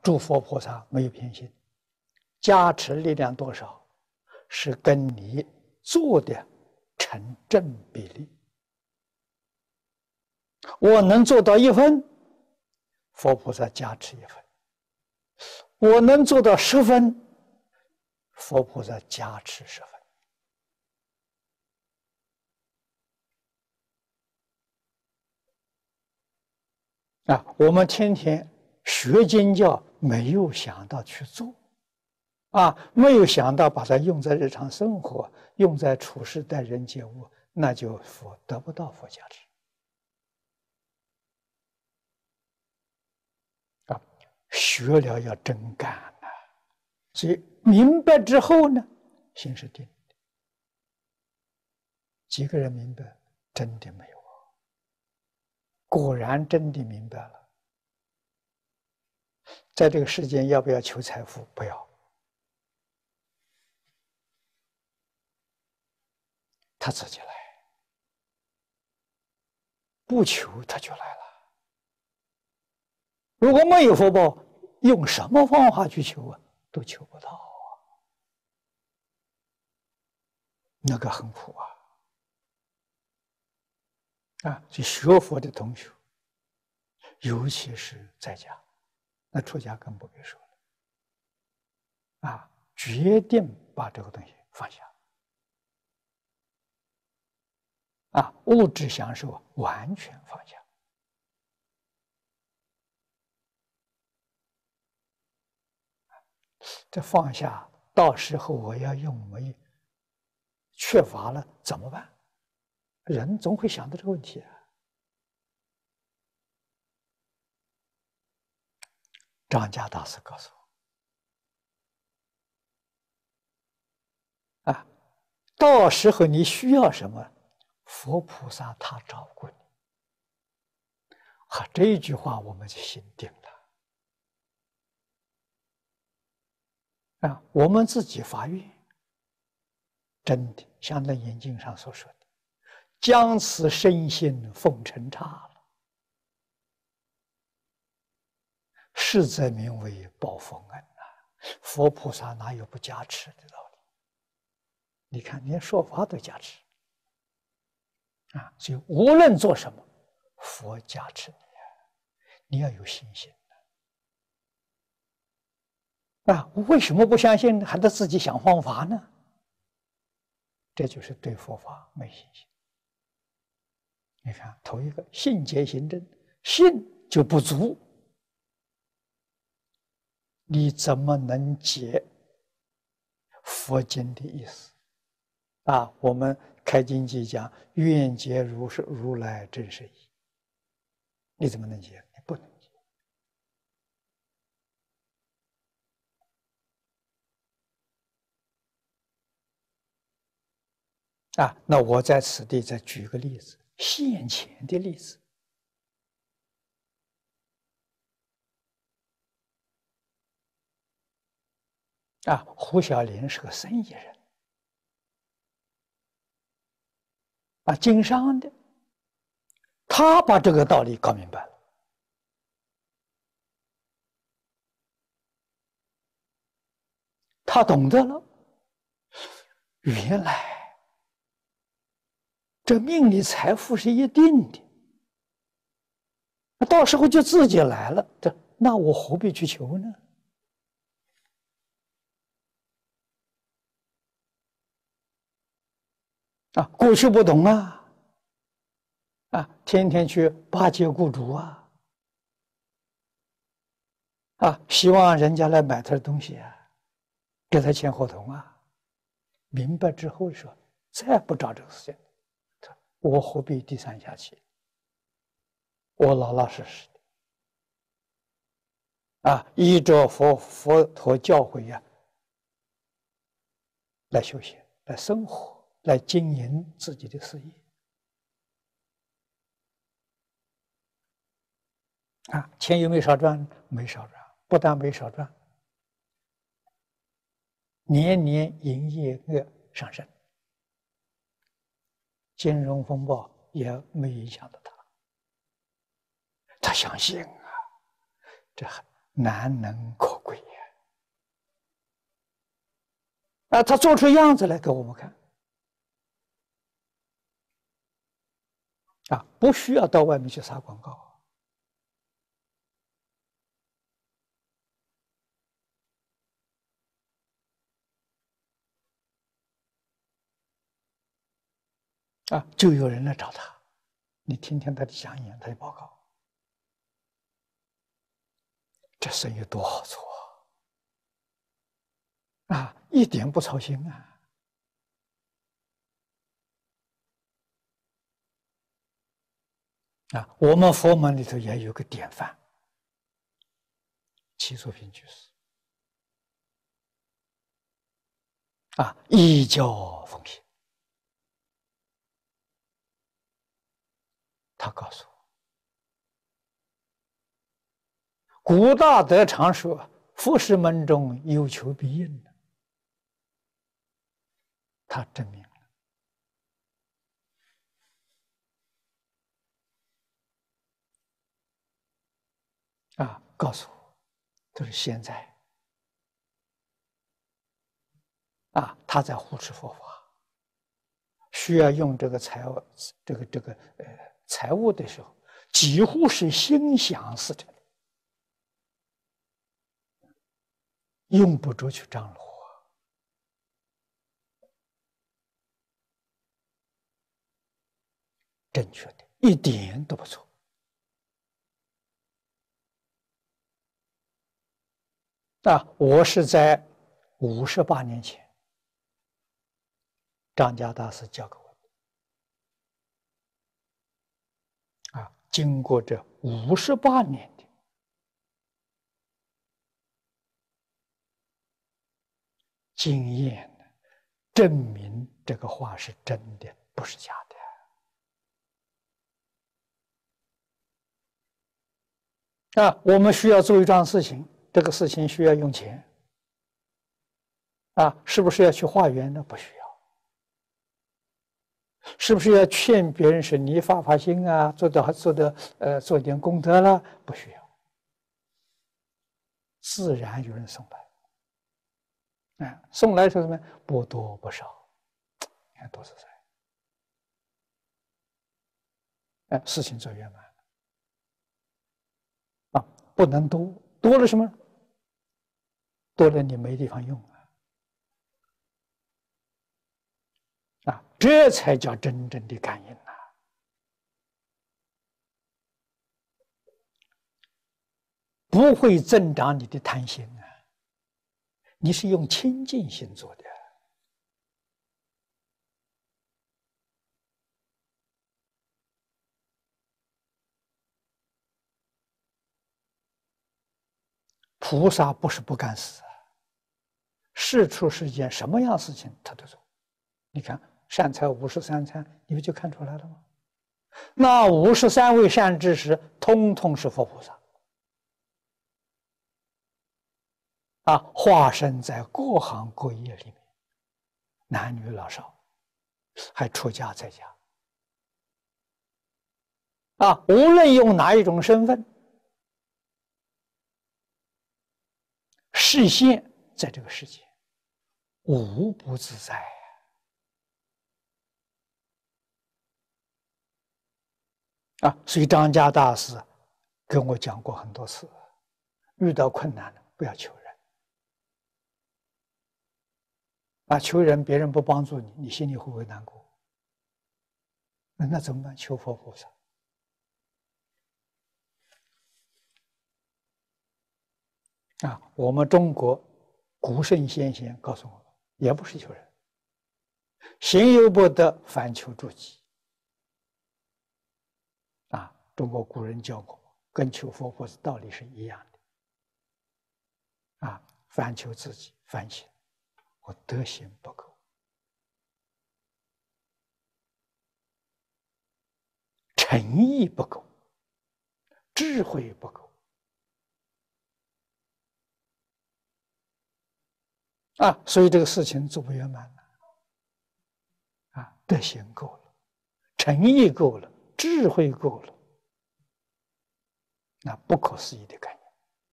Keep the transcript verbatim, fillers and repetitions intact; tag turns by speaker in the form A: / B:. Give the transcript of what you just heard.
A: 诸佛菩萨没有偏心，加持力量多少，是跟你做的成正比例。我能做到一分，佛菩萨加持一分；我能做到十分，佛菩萨加持十分。啊，我们天天学经教，没有想到去做，啊，没有想到把它用在日常生活，用在处事待人接物，那就佛得不到佛加持。啊，学了要真干呐，所以明白之后呢，心是定的。几个人明白？真的没有。果然真的明白了，在这个世间要不要求财富？不要，他自己来，不求他就来了。如果没有福报，用什么方法去求啊，都求不到啊，那个很苦啊。啊，所以学佛的同学，尤其是在家，那出家更不必说了。啊，决定把这个东西放下。啊，物质享受完全放下。这放下，到时候我要用没缺乏了怎么办？人总会想到这个问题啊。张家大师告诉我，啊，到时候你需要什么，佛菩萨他照顾你。啊，这一句话我们就心定了。啊，我们自己发愿，真的像那眼经上所说的，将此身心奉承刹了，是则名为报佛恩呐。佛菩萨哪有不加持的道理？你看，连说法都加持啊！所以无论做什么，佛加持你啊，你要有信心啊！为什么不相信，还得自己想方法呢？这就是对佛法没信心。你看，头一个信解行证，信就不足，你怎么能解佛经的意思？啊，我们开经记讲愿解如是如来真实义，你怎么能解？你不能解。啊，那我在此地再举个例子，现前的例子。啊，胡小莲是个生意人，啊，经商的，他把这个道理搞明白了。他懂得了，原来这命里财富是一定的，到时候就自己来了，这那我何必去求呢？啊，过去不懂啊，啊，天天去巴结雇主啊，啊，希望人家来买他的东西啊，给他签合同啊。明白之后说，再不找这个事情，我何必低三下气？我老老实实的，啊，依着佛佛陀教诲呀，来修行，来生活，来经营自己的事业。啊，钱有没有少赚？没少赚，不但没少赚，年年营业额上升，金融风暴也没影响到他。他相信啊，这难能可贵呀！啊，他做出样子来给我们看，啊，不需要到外面去撒广告。啊，就有人来找他，你听听他的讲演，他的报告，这生意多好做啊！啊，一点不操心啊！啊，我们佛门里头也有个典范，齐素萍居士啊，依教奉行。他告诉我，古大德常说，佛事门中有求必应，他证明了啊，告诉我，就是现在啊，他在护持佛法，需要用这个财物，这个这个呃财物的时候，几乎是心想事成，用不着去张罗，正确的，一点都不错。啊，我是在五十八年前，张家大师教给我的。啊，经过这五十八年的经验，证明这个话是真的，不是假的。啊，我们需要做一桩事情，这个事情需要用钱。啊，是不是要去化缘呢？不需要。是不是要劝别人说你发发心啊，做的做的呃做点功德了？不需要，自然有人送来。啊，送来是什么？不多不少，你看多自在。哎，事情做圆满啊，不能多，多了什么？多了你没地方用啊！啊，这才叫真正的感应啊！不会增长你的贪心啊！你是用清净心做的。菩萨不是不干事，事出世间什么样事情他都做。你看善财五十三参，你不就看出来了吗？那五十三位善知识，通通是佛菩萨啊，化身在各行各业里面，男女老少，还出家在家啊，无论用哪一种身份，视线在这个世界，无不自在啊！所以张家大师跟我讲过很多次，遇到困难了不要求人啊，求人别人不帮助你，你心里会不会难过？那那怎么办？求佛菩萨啊！我们中国古圣先贤告诉我们，也不是求人，行有不得，反求诸己。啊，中国古人教过，跟求佛菩萨道理是一样的。啊，反求自己反省，我德行不够，诚意不够，智慧不够。啊，所以这个事情做不圆满了。啊，德行够了，诚意够了，智慧够了，那不可思议的感觉。